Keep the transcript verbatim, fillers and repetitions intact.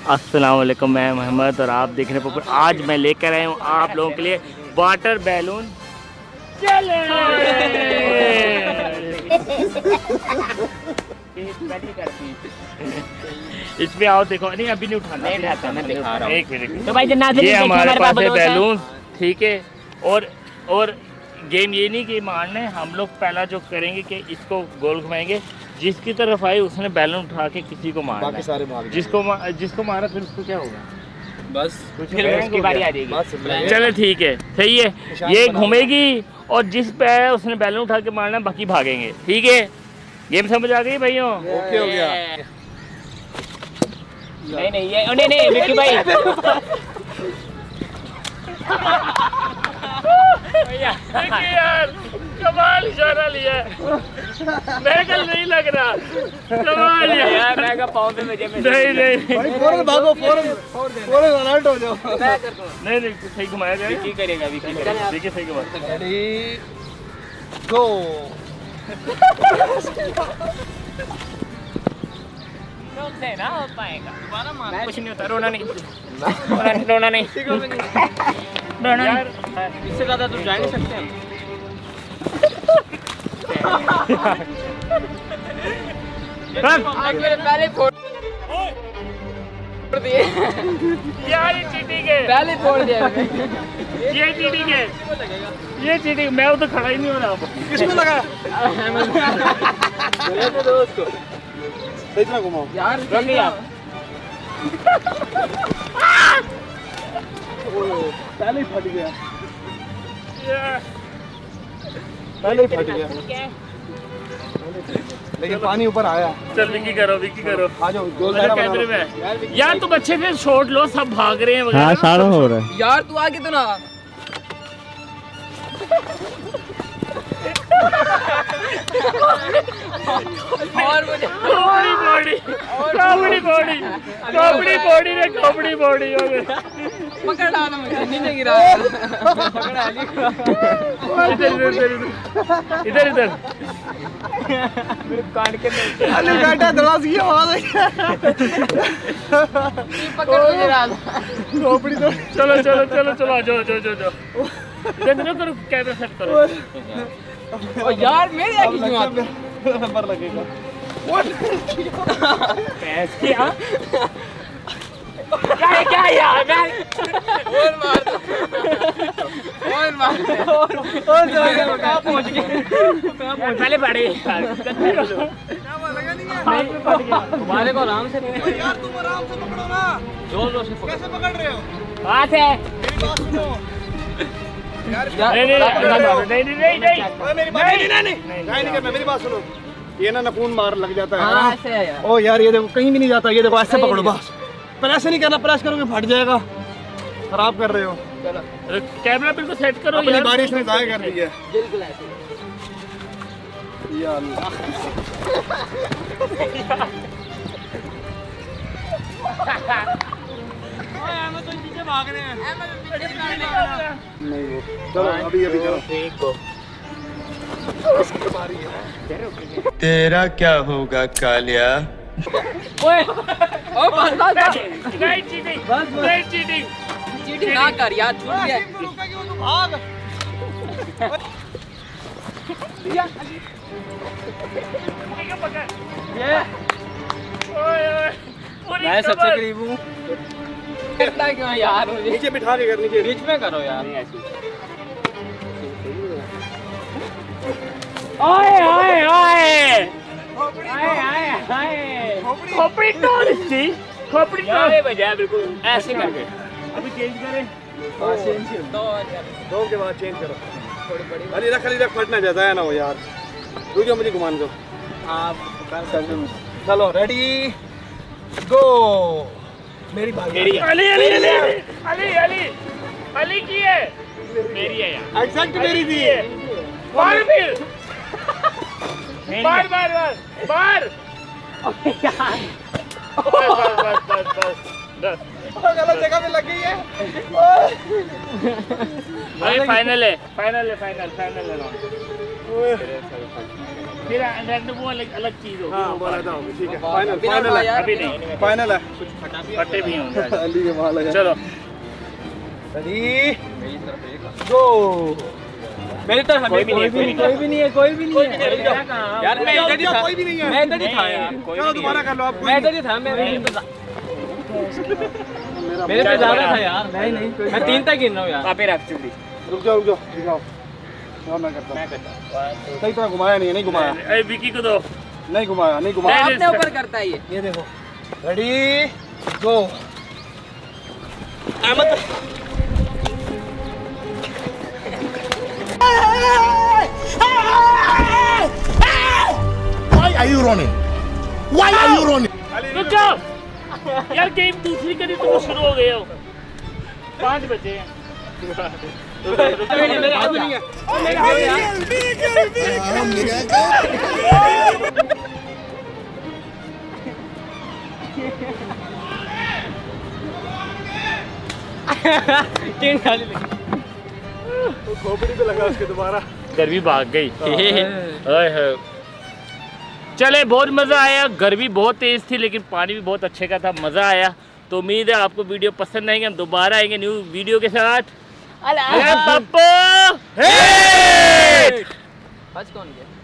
अस्सलाम वालेकुम, मैं मोहम्मद और आप देख रहे हैं। आज मैं लेकर आया हूँ आप लोगों के लिए वाटर बैलून चैलेंज। इसमें आओ देखो, नहीं अभी नहीं उठाना, नहीं उठाता, मैं दिखा रहा हूँ। एक मिनट तो भाई, ये हमारे पास है बैलून, ठीक है। और और गेम ये नहीं कि मारने, हम लोग पहला जो करेंगे कि इसको गोल घुमाएंगे, जिसकी तरफ आए उसने बैलून उठा के किसी को मारना, बाकी सारे मार जिसको मा, जिसको मारा फिर उसको क्या होगा, बस फिर उसकी बारी आ जाएगी। चलो ठीक है, सही है। ये घूमेगी और जिस पे आया उसने बैलून उठा के मारना, बाकी भागेंगे, ठीक है। गेम समझ आ गई भाइयों? ओके हो गया। नहीं नहीं ये नहीं नहीं विक्की भाई यार कमाल इशारा लिया, मैं कल नहीं लग रहा, कमाल यार। मैं का पाउंड में जेब में नहीं नहीं भाई, फौरन भागो, फौरन फौरन अलर्ट हो जाओ। मैं कर दूं, नहीं नहीं सही घुमाया जाए। विक्की करेगा, विक्की करेगा, विक्की सही घुमा। Ready go. से ना हो पाएगा, दोबारा मार, कुछ नहीं होता, रोना नहीं, रोना नहीं, रोना नहीं, रोना यार, इससे ज्यादा तो जा नहीं सकते हम। पहले फोड़ दिए यार, ये चीटिंग है, पहले फोड़ दिया। ये चीटिंग है, ये चीटिंग। मैं तो खड़ा ही नहीं हो रहा। किसको लगा? दोस्त को इतना घुमाओ यार, रंग यार। पहले ही फट गया, पहले ही फट गया, लेकिन पानी ऊपर आया। चल विक्की करो, विक्की करो, आ जाओ गोल कैमरे में। यार तुम अच्छे से शॉट लो, सब भाग रहे हैं। हाँ सारा हो रहा है यार, तू आगे तो ना। और मुझे खोपड़ी बॉडी, खोपड़ी बॉडी, खोपड़ी बॉडी रे, खोपड़ी बॉडी हो गई। पकड़ आना मुझे, नीचे गिरा, पकड़ आ गई। इधर इधर इधर इधर मेरे कान के नीचे अली बेटा दराज की आवाज है। पकड़ मुझे राज खोपड़ी तो। चलो चलो चलो चलो, आ जाओ जाओ जाओ, जल्दी करो, कैमरा सेट करो। ओ यार मेरे आगे क्यों आते नंबर लगेगा? पैस क्या क्या है, क्या यार? मैं और मार और मार और और जगह कहां पहुंच गए? पहले पड़े यार, क्या लगा नहीं है? तुम्हारे को आराम से यार, तुम आराम से पकड़ो ना, जोर जोर से पकड़ो। कैसे पकड़ रहे हो? हाथ है, मेरी बात सुनो यार। नहीं नहीं नहीं नहीं नहीं मेरी बात नहीं नहीं नहीं नहीं नहीं मेरी बात सुनो। ये ना नपून मार लग जाता है ना ऐसे यार। ओ यार ये देखो कहीं भी नहीं जाता, ये देखो ऐसे पकड़ो बस, प्रेस नहीं करना, प्रेस करोगे फट जाएगा, खराब कर रहे हो। चलो कैमरा बिल्कुल सेट करो यार, बारिश ने जाया कर दी है बिल्कुल ऐसे। या अल्लाह भाग रहे हैं, नहीं वो चलो अभी अभी करो, ठीक हो। तेरा क्या होगा कालिया? ओए ओ बस बस, नहीं चीटिंग, बस नहीं चीटिंग, चीटिंग ना कर यार, छूट गया। भाग ये ओए ओए, मैं सबसे करीब हूँ। करता क्यों यार? मुझे नीचे बिठा के कर, नीचे बीच में करो यार। ओए ओए ओए ओए ओए खोपड़ी तोड़ इसकी, खोपड़ी तोड़ बजा बिल्कुल ऐसे करके। अभी चेंज करें, हां चेंज दो दो के बाद चेंज करो। थोड़ी बड़ी अली रख, अली रख, फटना जाता है ना वो यार। रुक जाओ, मुझे घुमाने दो। आप चलो रेडी गो। मेरी बारी, मेरी अली अली अली अली अली अली की है, मेरी है यार, एग्जैक्ट मेरी थी। मार फिर, मार मार मार मार। अबे यार गलत जगह पे लग गई है। भाई फाइनल है, फाइनल है, फाइनल फाइनल है। फिर रेड वो अलग अलग चीज होगी। हाँ बोला था ठीक है। फाइनल फाइनल है, अभी नहीं फाइनल है। फटे भी होंगे। अली के माल है। चलो रेडी गो। मेरी तरफ कोई भी नहीं, कोई भी नहीं है, कोई भी नहीं है यार। मैं इधर ही था, कोई भी नहीं है। मैं इधर ही था यार। चलो दोबारा कर लो आप। मैं इधर ही था। मैं मेरे पे ज्यादा था यार। नहीं नहीं मैं तीन तक गिन रहा हूँ यार। आप ही रख चुकी। रुक जाओ रुक जाओ रुक जाओ। हाँ मैं करता मैं करता सही तरह घुमाया नहीं है। नहीं घुमाया। ए विकी को दो। नहीं घुमाया नहीं घुमाया। आपने ऊपर करता है ये। ये देखो ready go. Ahmed Why are you running? Why are you running? रुक जाओ यार, गेम दूसरी करी तो शुरू हो गए हो। पांच बचे हैं। मेरे हाथ में नहीं है। मेरे हाथ में तीन खाली लगी। खोपड़ी पे लगा उसके दोबारा। गर्मी भाग गई। ओए होए। चले बहुत मज़ा आया। गर्मी बहुत तेज़ थी लेकिन पानी भी बहुत अच्छे का था, मज़ा आया। तो उम्मीद है आपको वीडियो पसंद आएंगे। हम दोबारा आएंगे न्यू वीडियो के साथ। अल्लाह पप्पू कौन गया?